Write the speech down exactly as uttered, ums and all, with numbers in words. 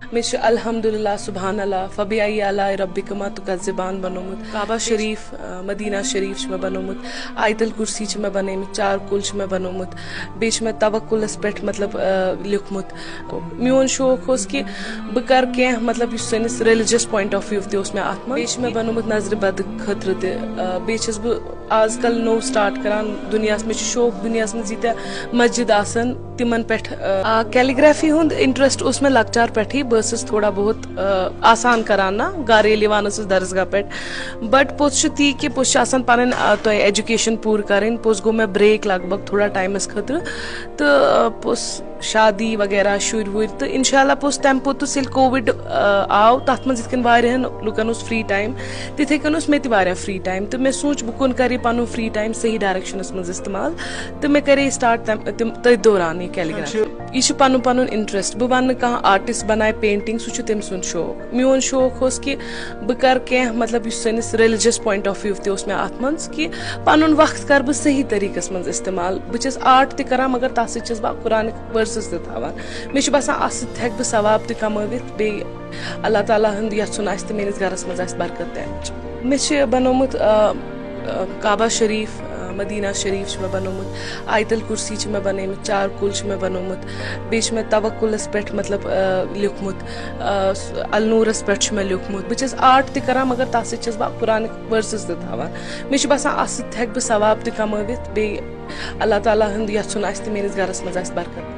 मिश अल्हम्दुलिल्लाह सुभान अल्लाह फबिआई आला रब्बिकुमा तुकज़्ज़िबान बनोमुत काबा शरीफ मदीना शरीफ मे बनोमुत आयतल कुर्सी मे बनेमुत चार कुल मे बनोमुत बेच मे तवक्कुलस पे मतलब लिखमुत मोन शौक उस कि बह कर कह मतलब सनिस रिलीजियस पॉइंट ऑफ व्यू तोस मे अत बेच मे बनोमुत नजर बद खतर तस बह आजकल नो स्टार्ट करान दुनिया मे शौक दुनिया मे जीत मस्जिद आसन तिमन पे कैलीग्राफी हुंद इंटरेस्ट उस मे लकचार पे बस थोड़ा बहुत आसान करान ना गर ये दरसगाह पे बट पोस ती कि पोस पन तो एजुकेशन पूर करें पोस गो मे ब्रेक लगभग थोड़ा टाइमस खतर तो पोस शादी वगैरह शुर वुर तो इंशाल्लाह पोस तम पोतुस यिल कोविड आव तथ मज वारियान लुकन फ्री टाइम तिथे कन मे ते फ्री टाइम तो मे सोच बह कुन कर पन फ्री टाइम सही डायरेक्शनस मज इस्तेमाल तो मे करे स्टार्ट तथ दौरान ये कैलीग्राफी यह पन पन इंटरेस्ट बह वन कह आर्टिस्ट बनाए पेंटिंग सह तम सुन शौक मोन शौक उस कि बह कर कह मतलब सनिस रिलीजियस पॉइंट ऑफ व्यू तोस मे अत मज कि पन वक्त कर बह सही तरीकस मज इस्तेमाल बस आर्ट तरान मगर तथ सस बह कुरान वर्सेस तवान मे बसान अत हेक बह सवाब त कमवित बे अल्लाह ताला हंद यछुन आस तो मेनिस गरस मज बरकत तैन मे बनोमुत काबा शरीफ मदीना शरीफ मे बनोमुत आयतल कुर्सी मे बनेमुत चार कुल मे बनोमुत बेच मे तवक्कुलस पे मतलब लिखमुत अलनूरस पे मे लिखमुत बस आर्ट तरान मगर तथ सस बह कुरान वर्सेस तवान मे बसान अत हेक बह सवाब त कमवित बे अल्लाह ताला हंद यछुन आस तो मेनिस गरस मज बरकत।